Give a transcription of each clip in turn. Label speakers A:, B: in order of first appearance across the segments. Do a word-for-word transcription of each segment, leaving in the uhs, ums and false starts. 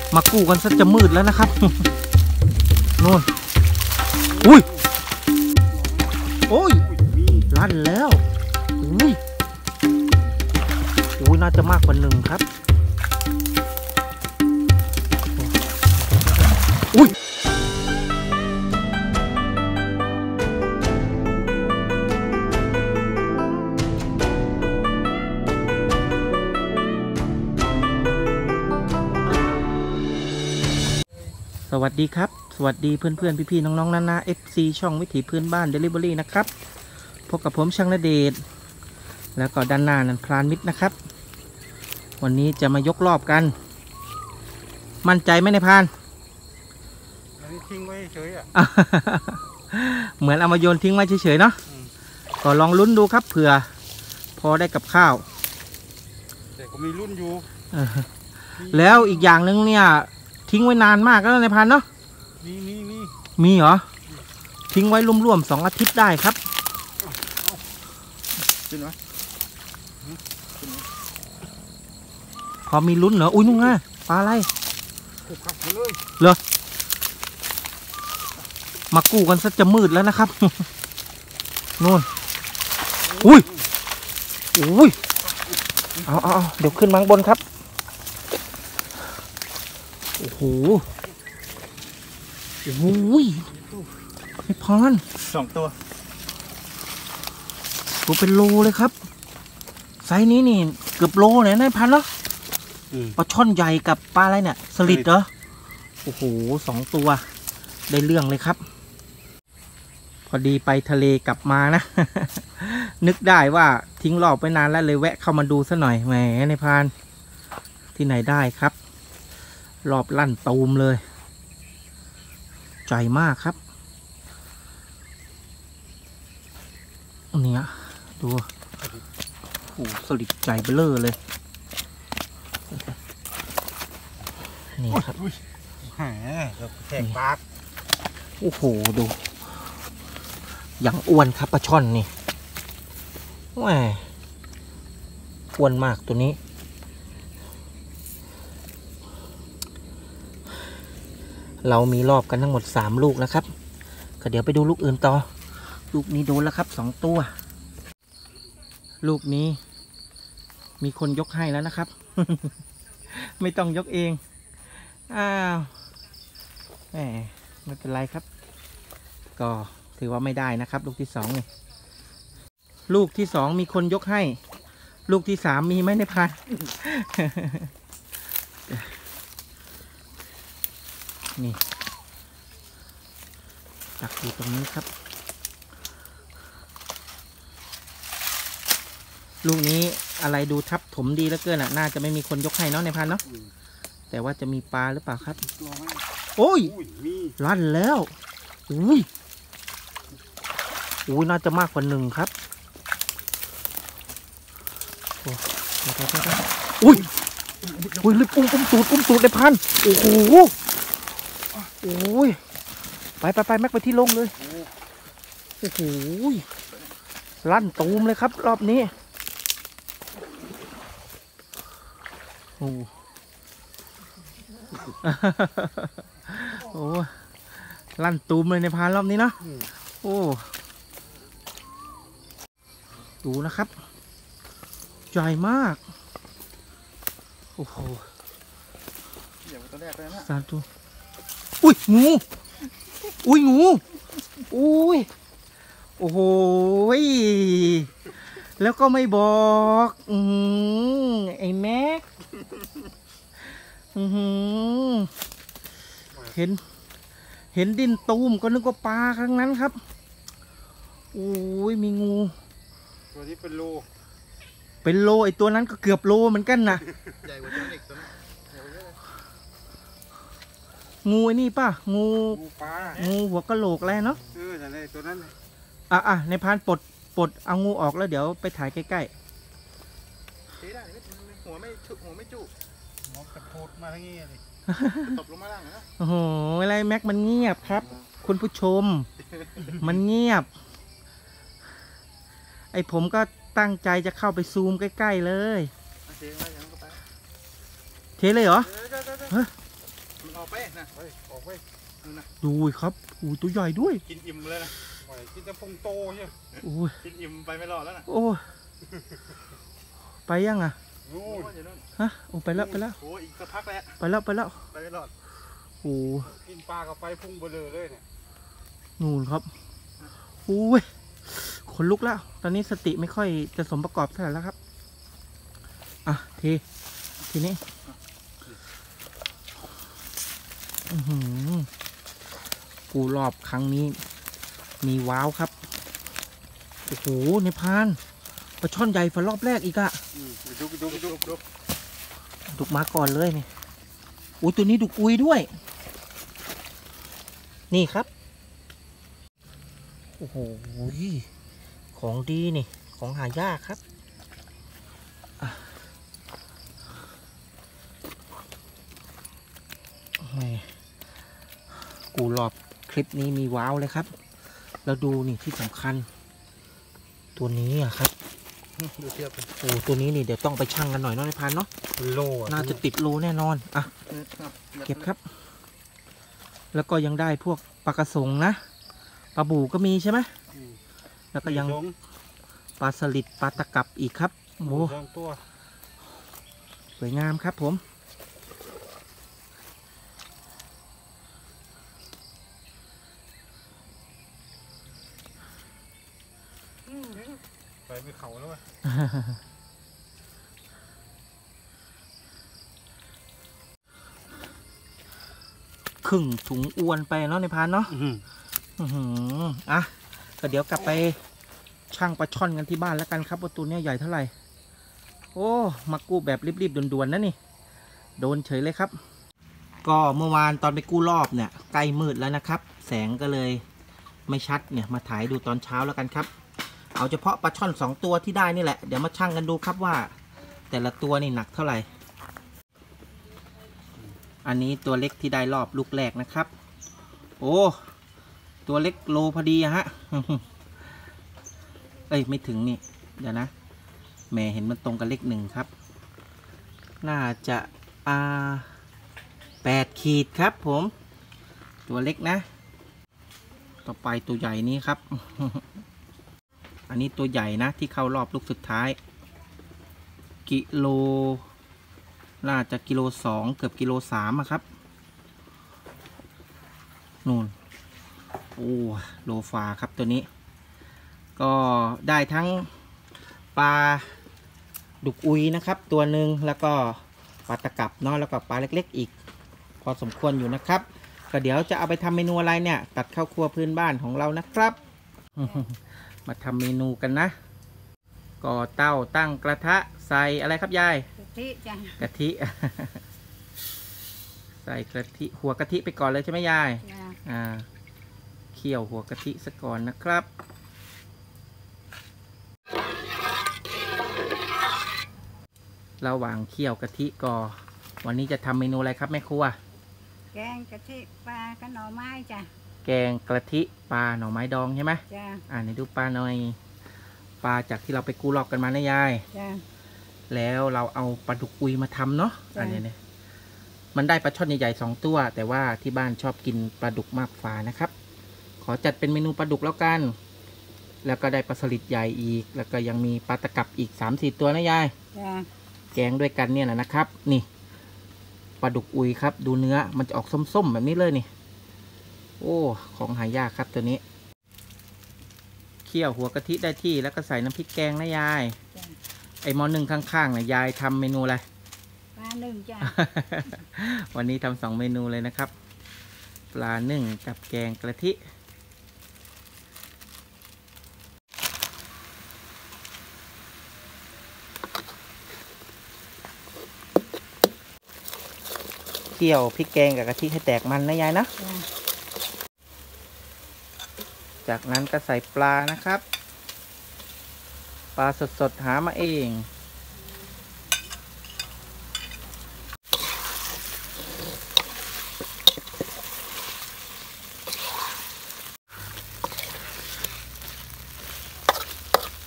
A: มากู้กันซะจะมืดแล้วนะครับนู่นอุ้ยโอ้ยลั่นแล้วอุ้ยอุ้ยน่าจะมากกว่าหนึ่งครับอุ้ยสวัสดีครับสวัสดีเพื่อนเพื่อนพี่ๆน้องๆนานา เอฟ ซี ช่องวิถีพื้นบ้าน Delivery นะครับพบกับผมช่างณเดชน์แล้วก็ด้านหน้านั้นพรานมิตรนะครับวันนี้จะมายกรอบกันมั่นใจไหมในพราน
B: ทิ้งไว้เฉยอ่ะ
A: เหมือนเอามาโยนทิ้งไว้เฉยๆเนาะก็ลองลุ้นดูครับเผื่อพอได้กับข้าว
B: แต่ก็มีรุ่นอยู่
A: แล้วอีกอย่างหนึ่งเนี่ยทิ้งไว้นานมากแล้วในพรานเนาะ
B: มีมีมี
A: มีเหรอทิ้งไว้ร่วมๆสองอาทิตย์ได้ครับ
B: ขึ้นไหม
A: พอมีลุ้นเหรออุ้ยนุ่งง่ะปลาอะไรเหรอมากู้กันซะจะมืดแล้วนะครับนู่นอุ้ยอุ้ยเอาเอาเดี๋ยวขึ้นมาข้างบนครับโอ้โหโอ้โหไม่พอน
B: สองตัว
A: ตัวเป็นโลเลยครับไซส์นี้นี่เกือบโลเนี่ยนายพันเนาะปลาช่อนใหญ่กับปลาอะไรเนี่ยสลิดเหรอโอ้โหสองตัวได้เรื่องเลยครับพอดีไปทะเลกลับมานะ นึกได้ว่าทิ้งรอบไปนานแล้วเลยแวะเข้ามาดูซะหน่อยแหมนายพานที่ไหนได้ครับรอบลั่นตูมเลยใจมากครับเนี่ยดูโอ้สลิดใจเบลอเลยนี่ครับ
B: แหมแทงปาก
A: โอ้โหดูอย่างอ้วนครับปลาช่อนนี่แหมอ้วนมากตัวนี้เรามีรอบกันทั้งหมดสามลูกนะครับก็เดี๋ยวไปดูลูกอื่นต่อลูกนี้โดนแล้วครับสองตัวลูกนี้มีคนยกให้แล้วนะครับ ไม่ต้องยกเองอ้าวแหมไม่เป็นไรครับก็ถือว่าไม่ได้นะครับลูกที่สองนี่ลูกที่สองมีคนยกให้ลูกที่สามมีไหมในพานนี่ตักอยู่ตรงนี้ครับลูกนี้อะไรดูทับถมดีเหลือเกินอ่ะน่าจะไม่มีคนยกให้เนาะในพันเนาะแต่ว่าจะมีปลาหรือเปล่าครับโอ้ยลั่นแล้วอุ้ยอุ้ยน่าจะมากกว่าหนึ่งครับอุ้ยอุ้ยรีบอุ้มอุ้มตูดอุ้มตูดในพันโอ้โหโอ้ยไปไปไปแม็กไปที่ลงเลยโอ้โหลั่นตูมเลยครับรอบนี้โอ้โหลั่นตูมเลยในพานรอบนี้เนาะโอ้ดูนะครับใหญ่มากโอ้โหสามตัวอุ้ยงูอุ้ยงูอุ้ยโอ้โหแล้วก็ไม่บอกอือไอ้แม็กอือเห็นเห็นดินตูมก็นึกว่าปลาครั้งนั้นครับโอ้ยมีงู
B: ตัวนี้เป็นโล
A: เป็นโลไอตัวนั้นก็เกือบโลเหมือนกันนะ
B: ใหญ่กว่าตัวนี้ตัวนั้น
A: งูไอ้นี่ป่ะงู
B: ปลา
A: งูหัวกะโหลกอะไรเนาะ
B: เออแต่ในตัวนั้น
A: อ่ะอ่ะในพานปลดปลดเอางูออกแล้วเดี๋ยวไปถ่ายใกล้
B: ๆได้หัวไม่ชุหัวไม่จุหัวกระโดดมาทั้งนี้เลยตบลงมาล่างนะ
A: โอ้โหอะไรแม็กมันเงียบครับคุณผู้ชมมันเงียบไอผมก็ตั้งใจจะเข้าไปซูมใกล้ๆเลยเทเลยเหรอ
B: ออกไปนะเฮ้ยออกไปนะ
A: ดูครับโอ้ตัวใหญ่ด้วย
B: กินอิ่มเลยนะโอ้ยกินจะพุงโตใช่ไหม
A: โอ้ย
B: กินอิ่มไปไม่รอดแล้วนะ
A: โอ้ยไปยังอ่ะ
B: นู่นอยู่นู่น
A: ฮะโอ้ไปแล้วไปแล้ว
B: โอ้อีกสักพักแล้ว
A: ไปแล้วไปแล้ว
B: ไปไม่รอด
A: โอ้
B: กินปลากับไปพุ่งเบลอเลยเนี่ย
A: นู่นครับโอ้ยขนลุกแล้ว ตอนนี้สติไม่ค่อยจะสมประกอบเท่าไหร่แล้วครับอ่ะทีทีนี้อื้อหือกูรอบครั้งนี้มีว้าวครับโอ้โหในพานปลาช่อนใหญ่ฝันรอบแรกอีกอะ
B: อืมดูดูดูดู
A: ดุกมาก่อนเลยนี่โอ้ยตัวนี้ดุกอุยด้วย นี่ครับโอ้โหของดีนี่ของหายากครับอ่ะแหมกูรอบคลิปนี้มีว้าวเลยครับแล้วดูนี่ที่สำคัญ ตัวนี้อะครับ
B: ดูเทียบกัน
A: โอ้ตัวนี้นี่เดี๋ยวต้องไปชั่งกันหน่อยเนาะในพันเนาะ
B: โล
A: น่าจะติดโลแน่นอนอ่ะเก็บครับ แล้วก็ยังได้พวกปลากระสงนะปลาบูก็มีใช่ไหมแล้วก็ยังปลาสลิดปลาตะกับอีกครับโอ้
B: ตัว
A: สวยงามครับผม
B: ไปไม่เขาแล้ววะ
A: ครึ่งถุงอวนไปเนาะในพานเนาะอือหืออ่ะก็เดี๋ยวกลับไปช่างปลาช่อนกันที่บ้านแล้วกันครับว่าตัวเนี้ยใหญ่เท่าไหร่โอ้มากู้แบบรีบๆด่วนๆนะนี่โดนเฉยเลยครับก็เมื่อวานตอนไปกู้รอบเนี่ยใกล้มืดแล้วนะครับแสงก็เลยไม่ชัดเนี่ยมาถ่ายดูตอนเช้าแล้วกันครับเอาเฉพาะปลาช่อนสองตัวที่ได้นี่แหละเดี๋ยวมาชั่งกันดูครับว่าแต่ละตัวนี่หนักเท่าไหร่อันนี้ตัวเล็กที่ได้รอบลูกแรกนะครับโอ้ตัวเล็กโลพอดีอะฮะ เอ้ยไม่ถึงนี่เดี๋ยวนะแม่เห็นมันตรงกับเลขหนึ่งครับน่าจะอ่าแปดขีดครับผมตัวเล็กนะต่อไปตัวใหญ่นี้ครับ อันนี้ตัวใหญ่นะที่เข้ารอบลูกสุดท้ายกิโลน่าจะกิโลสองเกือบกิโลสามอะครับนู่นโอ้โลฟาครับตัวนี้ก็ได้ทั้งปลาดุกอุยนะครับตัวหนึ่งแล้วก็ปลาตะกับเนาะแล้วก็ปลาเล็กๆอีกพอสมควรอยู่นะครับก็เดี๋ยวจะเอาไปทำเมนูอะไรเนี่ยตัดข้าวครัวพื้นบ้านของเรานะครับ มาทำเมนูกันนะก่อเตาตั้งกระทะใส่อะไรครับยาย
C: กะทิจ้ะ
A: กะทิ ใส่กะทิหัวกะทิไปก่อนเลยใช่ไหมยายอ่าเคี่ยวหัวกะทิซะก่อนนะครับระหว่างเคี่ยวกะทิก็วันนี้จะทำเมนูอะไรครับแม่ครัว
C: แกงกะทิปลากระหน่อไม้จ้ะ
A: แกงกะทิปลาหน่อไม้ดองใช่ไหม
C: จ้ะ
A: อ่านี่ดูปลาหน่อยปลาจากที่เราไปกู้รอบกันมานะยาย
C: จ้ะ
A: แล้วเราเอาปลาดุกอุยมาทำเนาะอันนี้เนี่ยมันได้ปลาช่อนใหญ่ๆสองตัวแต่ว่าที่บ้านชอบกินปลาดุกมากกว่านะครับขอจัดเป็นเมนูปลาดุกแล้วกันแล้วก็ได้ปลาสลิดใหญ่อีกแล้วก็ยังมีปลาตะกับอีก สามสี่ ตัวนะยาย
C: จ้ะ
A: แกงด้วยกันเนี่ยนะครับนี่ปลาดุกอุยครับดูเนื้อมันจะออกส้มๆแบบนี้เลยนี่โอ้ของหายากครับตัวนี้เคี่ยวหัวกะทิได้ที่แล้วก็ใส่น้ำพริกแกงนะยายไอหม้อนึ่งข้างๆเนี่ยยายทำเมนูอะไร
C: ปลาหนึ่งจ้ะ
A: วันนี้ทำสองเมนูเลยนะครับปลาหนึ่งกับแกงกะทิเคี่ยวพริกแกงกับกะทิให้แตกมันนะยายนะจากนั้นก็ใส่ปลานะครับปลาสดๆหามาเอง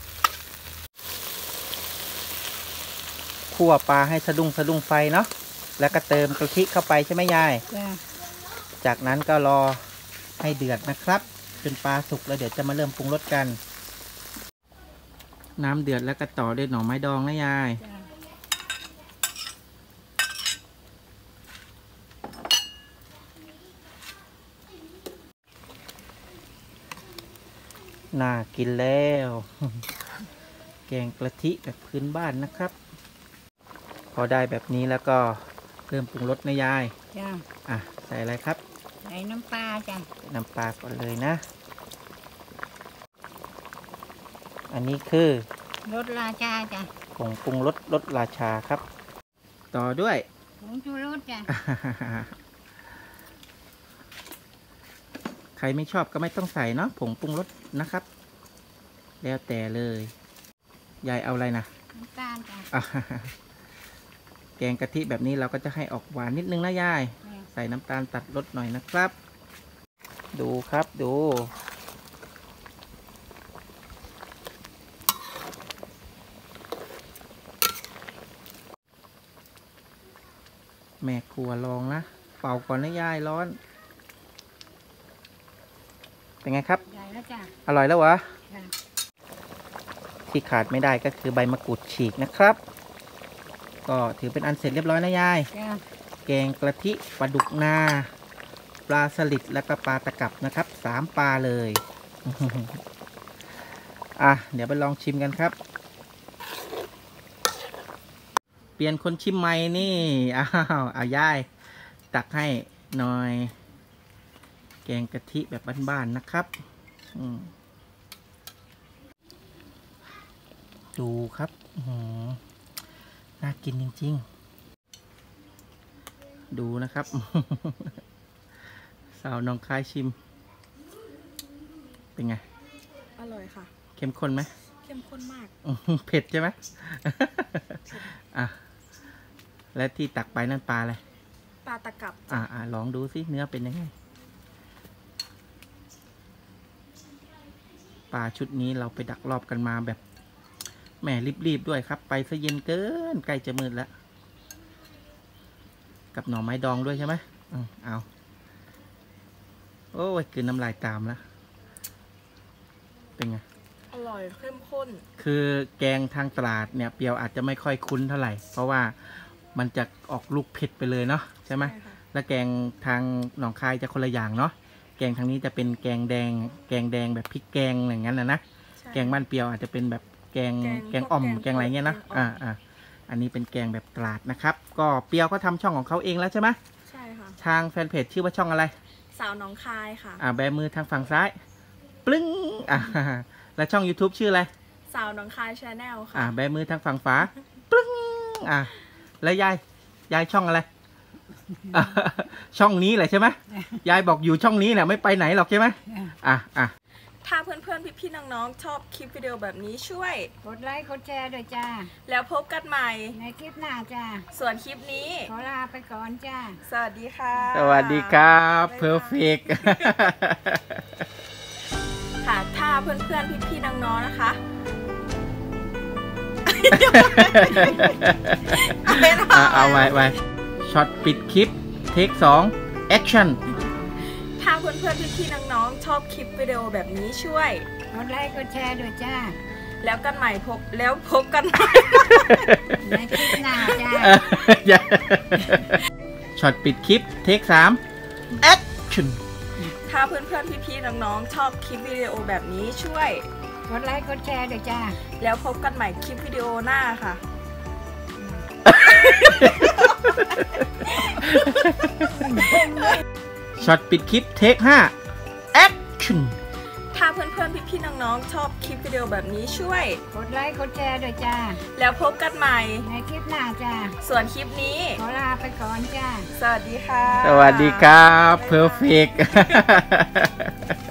A: คั่วปลาให้สะดุ้งสะดุ้งไฟเนาะแล้วก็เติมกะทิเข้าไปใช่ไหมยาย
C: จ้ะ
A: จากนั้นก็รอให้เดือดนะครับจนปลาสุกแล้วเดี๋ยวจะมาเริ่มปรุงรสกัน น้ำเดือดแล้วก็ต่อด้วยหน่อไม้ดองนะยาย
C: จ้ะ
A: น่ากินแล้ว แกงกะทิแบบพื้นบ้านนะครับ พอได้แบบนี้แล้วก็เริ่มปรุงรสนะยาย
C: จ้ะ
A: อ่ะใส่อะไรครับ
C: ใส่น้ำปลาจ้ะ
A: น้ำปลาก่อนเลยนะ อันนี้คือ
C: รสราชาจ้ะ
A: ผงปรุงรสรสราชาครับ ต่อด้วย
C: ผงชูรสจ้ะ
A: ใครไม่ชอบก็ไม่ต้องใส่เนาะผงปรุงรสนะครับ แล้วแต่เลยยายเอาอะไรนะ
C: น้ำตาลจ้ะ
A: อ่ะ แกงกะทิแบบนี้เราก็จะให้ออกหวานนิดนึงนะยาย
C: จ้ะ
A: ใส่น้ำตาลตัดรสหน่อยนะครับ ดูครับดู แม่ครัวลองนะ เป่าก่อนนะยายร้อน เป็นไงครับ
C: ใหญ่แล้วจ้ะ
A: อร่อยแล้ววะ
C: จ้ะ
A: ที่ขาดไม่ได้ก็คือใบมะกรูดฉีกนะครับ ก็ถือเป็นอันเสร็จเรียบร้อยนะยาย
C: จ้ะ
A: แกงกะทิปลาดุกนา ปลาสลิดแล้วก็ปลาตะกับนะครับสามปลาเลย อ่ะเดี๋ยวไปลองชิมกันครับ เปลี่ยนคนชิมใหม่นี่อ้าวเอายายตักให้หน่อย แกงกะทิแบบบ้านๆนะครับอืมดูครับอื้อหือน่ากินจริงๆ ดูนะครับ สาวน้องคายชิม เป็นไง
D: อร่อยค่ะ
A: เข้มข้นไหม
D: เข้มข้นมาก
A: อื้อหือเผ็ดใช่ไหม อ่ะ และที่ตักไปนั่นปลาอะไร
D: ปลาตะกับ
A: อ่าอ่าลองดูสิเนื้อเป็นยังไง ปลาชุดนี้เราไปดักรอบกันมาแบบแหมรีบๆด้วยครับ ไปซะเย็นเกินใกล้จะมืดแล้ว กับหน่อไม้ดองด้วยใช่ไหมอืมเอา โอ้ยกลืนน้ำลายตามแล้ว เป็นไง
D: อร่อยเข้มข้น
A: คือแกงทางตลาดเนี่ยเปียวอาจจะไม่ค่อยคุ้นเท่าไหร่ เพราะว่ามันจะออกลูกเผ็ดไปเลยเนาะใช่ไหม
D: ใช่ค่ะ
A: แล้วแกงทางหนองคายจะคนละอย่างเนาะ แกงทางนี้จะเป็นแกงแดง แกงแดงแบบพริกแกงอย่างนั้นนะนะ
D: ใช่
A: แกงบ้านเปียวอาจจะเป็นแบบแกง
D: แกง
A: แกงอ่อม
D: พวกแกง
A: แกงอะไรเงี้ยเนาะ
D: แกงอ่อม
A: อ่าอ่าอันนี้เป็นแกงแบบตลาดนะครับ ก็เปียวเขาทำช่องของเขาเองแล้วใช่ไหม
D: ใช่ค่ะ
A: ทางแฟนเพจชื่อว่าช่องอะไร
D: สาวหน้องคายค่ะ
A: อ่าแบมือทางฝั่งซ้าย ปลึ้ง อ่า แล้วช่อง YouTube ชื่ออะไร
D: สาวหน้องคายชาแนลค่ะ
A: อ่าแบมือทางฝั่งฝา ปลึ้ง อ่า แล้วยาย ยายช่องอะไร อ่าช่องนี้แหละใช่ไหม ยายบอกอยู่ช่องนี้แหละไม่ไปไหนหรอกใช่ไหม อ่ะอ่ะ
D: ถ้าเพื่อนๆ พี่ๆ น้องๆ ชอบคลิปวิดีโอแบบนี้ช่วย
C: กดไลค์กดแชร์ด้วยจ้า
D: แล้วพบกันใหม่
C: ในคลิปหน้าจ้า
D: ส่วนคลิปนี้
C: ขอลาไปก่อนจ้า
D: สวัสดีค่ะ
A: สวัสดีครับ
D: บ๊ายบาย
A: เพอร์เฟก
D: ค่ะ ถ้าเพื่อนๆ พี่ๆ น้องๆ นะคะ
A: อ่ะเอาไว้ไว้ช็อตปิดคลิป เทคสองแอคชั่น
D: ถ้าเพื่อนๆ พี่ๆ น้องๆ ชอบคลิปวิดีโอแบบนี้ช่วย
C: กดไลค์กดแชร์ด้วยจ้า
D: แล้วกันใหม่พบแล้วพบกันใหม่
C: ในคลิปหน้าจ้า
A: ช็อตปิดคลิป เทคสามแอคชั่น
D: ถ้าเพื่อนๆ พี่ๆ น้องๆ ชอบคลิปวิดีโอแบบนี้ช่วย
C: กดไลค์กดแชร์ด้วยจ้า
D: แล้วพบกันใหม่คลิปวิดีโอหน้าค่ะ
A: ช็อตปิดคลิป เทคห้าแอคชั่น
D: ถ้าเพื่อนๆ พี่ๆ น้องๆ ชอบคลิปวิดีโอแบบนี้ช่วย
C: กดไลค์กดแชร์ด้วยจ้า
D: แล้วพบกันใหม่
C: ในคลิปหน้าจ้า
D: ส่วนคลิปนี้
C: ขอลาไปก่อนจ้า
D: สวัสดีค่ะ
A: สวัสดีครับเพอร์เฟก